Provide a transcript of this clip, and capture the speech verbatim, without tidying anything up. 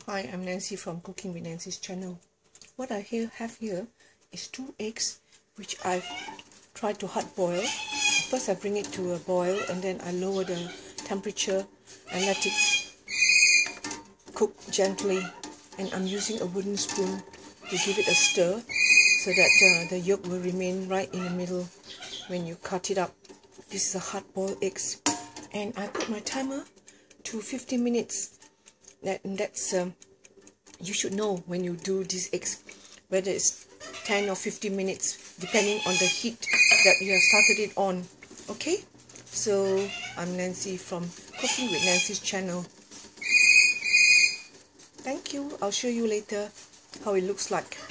Hi, I'm Nancy from Cooking with Nancy's channel. What I here have here is two eggs which I've tried to hard boil. First I bring it to a boil and then I lower the temperature and let it cook gently, and I'm using a wooden spoon to give it a stir so that uh, the yolk will remain right in the middle when you cut it up. This is a hard boiled eggs, and I put my timer to fifteen minutes. That, that's um, you should know when you do these eggs whether it's ten or fifteen minutes depending on the heat that you have started it on. Okay, so I'm Nancy from Cooking with Nancy's channel. Thank you. I'll show you later how it looks like.